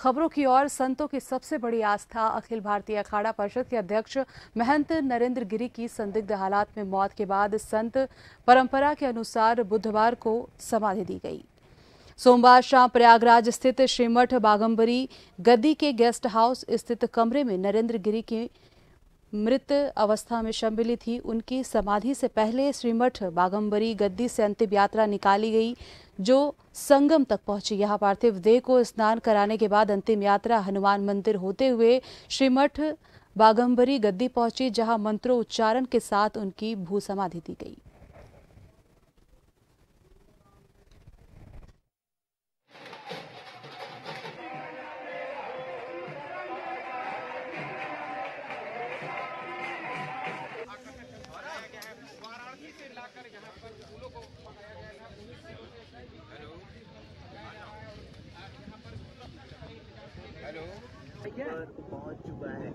खबरों की ओर। संतों की सबसे बड़ी आस्था अखिल भारतीय अखाड़ा परिषद के अध्यक्ष महंत नरेंद्र गिरी की संदिग्ध हालात में मौत के बाद संत परंपरा के अनुसार बुधवार को समाधि दी गई। सोमवार शाम प्रयागराज स्थित श्रीमठ बागंबरी गद्दी के गेस्ट हाउस स्थित कमरे में नरेंद्र गिरी की मृत अवस्था में शव मिली थी। उनकी समाधि से पहले श्रीमठ बागंबरी गद्दी से अंतिम यात्रा निकाली गई, जो संगम तक पहुंची। यहां पार्थिव देह को स्नान कराने के बाद अंतिम यात्रा हनुमान मंदिर होते हुए श्रीमठ बागंबरी गद्दी पहुंची, जहां मंत्रोच्चारण के साथ उनकी भू समाधि दी गई। पहुंच चुका है।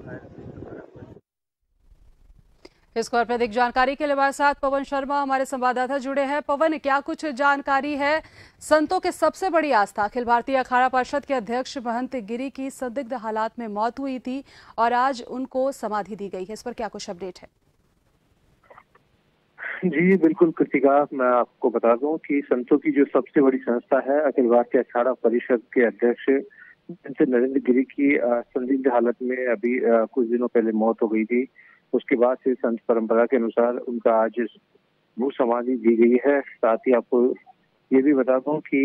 इस खबर पर अधिक जानकारी के लिए हमारे साथ पवन शर्मा हमारे संवाददाता जुड़े हैं। पवन, क्या कुछ जानकारी है? संतों के सबसे बड़ी आस्था अखिल भारतीय अखाड़ा परिषद के अध्यक्ष महंत गिरी की संदिग्ध हालात में मौत हुई थी और आज उनको समाधि दी गई है। इस पर क्या कुछ अपडेट है? जी बिल्कुल कृतिका, मैं आपको बता दूं कि संतों की जो सबसे बड़ी संस्था है अखिल भारतीय अखाड़ा परिषद के अध्यक्ष नरेंद्र गिरी की संदिग्ध हालत में अभी कुछ दिनों पहले मौत हो गई थी। उसके बाद से संत परंपरा के अनुसार उनका आज भू समाधि दी गई है। साथ ही आपको ये भी बता दूं कि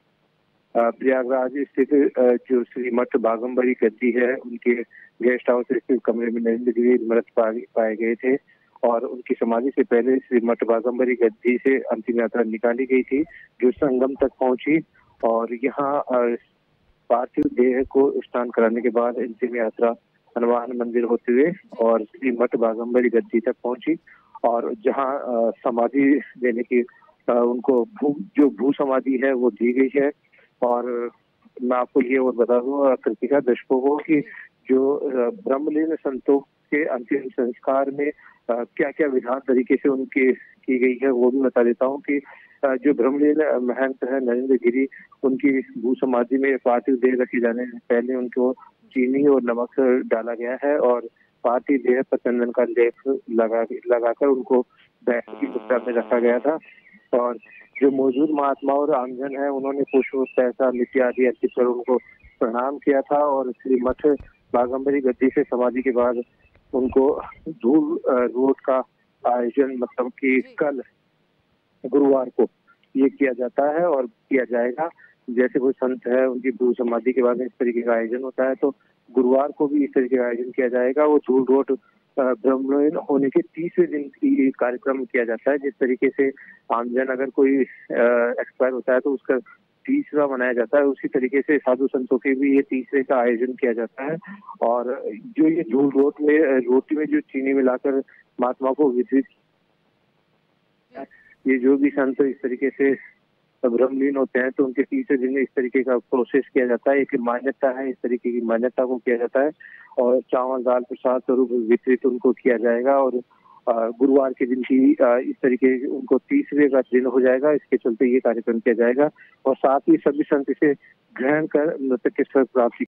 प्रयागराज स्थित जो श्री मठ बागंबरी गद्दी है, उनके गेस्ट हाउस स्थित कमरे में नरेंद्र गिरी मृत पाए गए थे और उनकी समाधि से पहले श्री मठ बागंबरी गद्दी से अंतिम यात्रा निकाली गई थी, जो संगम तक पहुंची और यहाँ पार्थिव देह को स्नान कराने के बाद अंतिम यात्रा हनुमान मंदिर होते हुए और श्री मठ बागंबरी गद्दी तक पहुंची और जहां समाधि देने की उनको जो भू समाधि है वो दी गई है। और मैं आपको ये और बता दूं कृतिका दर्शकों को कि जो ब्रह्मलीन संतों के अंतिम संस्कार में क्या क्या विधान तरीके से उनकी की गई है वो भी बता देता हूँ कि जो ब्रह्मलीन महंत है नरेंद्र गिरी, उनकी भू समाधि में पार्थिव देह रखे जाने से पहले उनको चीनी और नमक डाला गया है और पार्थिव देह पर चंदन का लेप लगाकर उनको बैठ की मुद्रा में रखा गया था। और जो मौजूद महात्मा और आमजन है उन्होंने पुष्प, पैसा, मिट्टी आदि अर्पित कर उनको प्रणाम किया था और श्री मठ बागंबरी गद्दी से समाधि के बाद उनको धूल रोड का आयोजन मतलब कि कल गुरुवार को ये किया जाता है और किया जाएगा। जैसे कोई संत है उनकी भू समाधि के बाद इस तरीके का आयोजन होता है, तो गुरुवार को भी इस तरीके का आयोजन किया जाएगा। वो धूल रोड ब्रह्मलीन होने के 30वें दिन की कार्यक्रम किया जाता है। जिस तरीके से आमजन अगर कोई एक्सपायर होता है तो उसका 30वां मनाया जाता है, उसी तरीके से साधु संतों के भी ये 30वें का आयोजन किया जाता है। और जो ये धूल रोटी में जो चीनी मिलाकर महात्मा को वितरित, ये जो भी संत इस तरीके से ब्रह्मलीन होते हैं तो उनके 30वें दिन में इस तरीके का प्रोसेस किया जाता है। एक मान्यता है, इस तरीके की मान्यता को किया जाता है और चावल दाल प्रसाद स्वरूप वितरित उनको किया जाएगा। और गुरुवार के दिन की इस तरीके उनको 30वें का दिन हो जाएगा, इसके चलते ये कार्यक्रम किया जाएगा और साथ ही सभी संत इसे ग्रहण कर मृतक के स्वर प्राप्ति